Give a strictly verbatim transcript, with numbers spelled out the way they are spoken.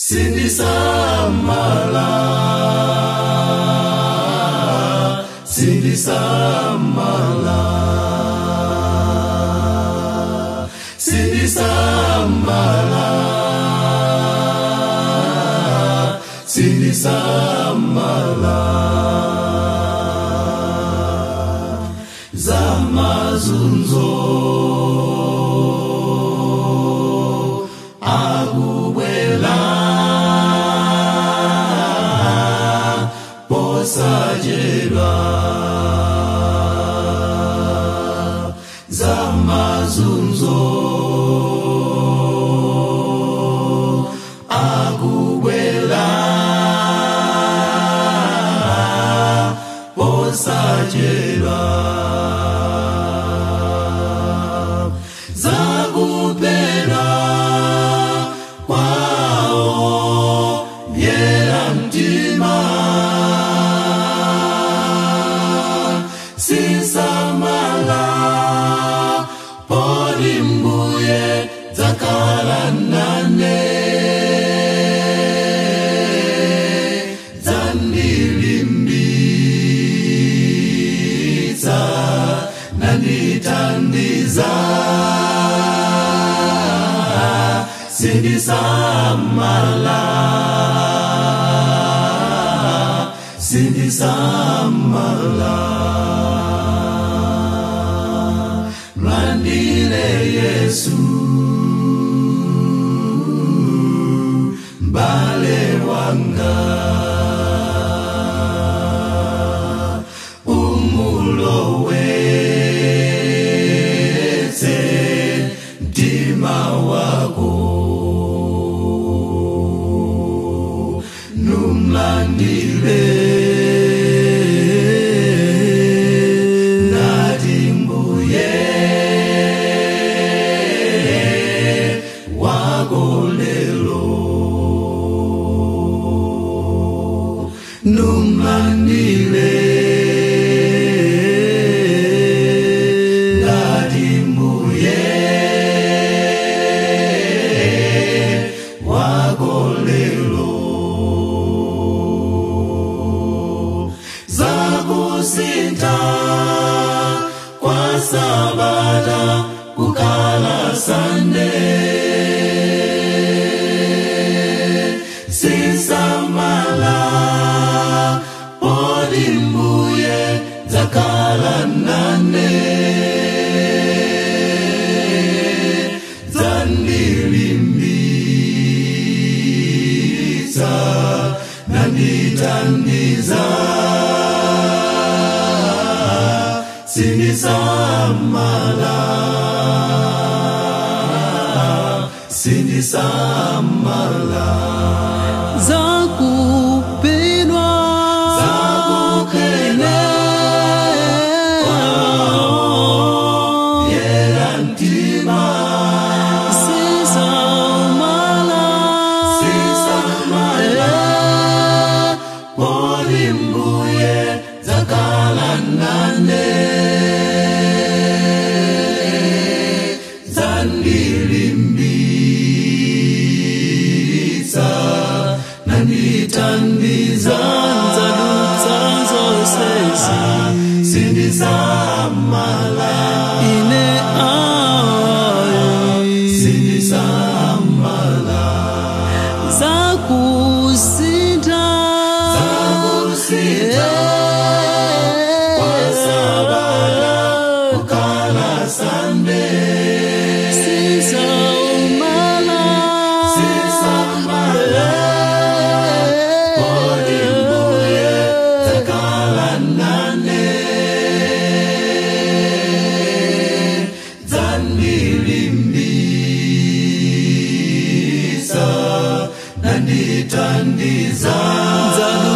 Sindisamala, Sindisamala, Sindisamala, Sindisamala, Zamazunzo Agubela Sajela Zamazunzo Agubela Posajela Zagubela Kwao Yera mtima Sinsamala Polimbuye Zakalanane Zandilimbiza Nanitandiza Sindisamala Sindisamala Mlandile Yesu Mbale wanga Umuloweze Mtima wako Numlandile Numlandile Nadimbuye Wagolelo Zakusinta Kwa Sabata Kukala Sunday Sinsamala Polimbuye Zakalanane Zandilimbiza Nanitandiza Sindisamala Sindisamala Zakupinwa Zakukena Kwao Yerantima Sinsamala Sinsamala Polimbuye Zakalanane Zandilimbiza Nanitandiza Nzadutsanzo sezi Sindisamala Ine ayi Sindisamala Zakusinta Zakusinta Kwa Sabata Kukala Sunday Sinsamala Sinsamala Polimbuye Zakalanane Zandilimbiza Nanitandiza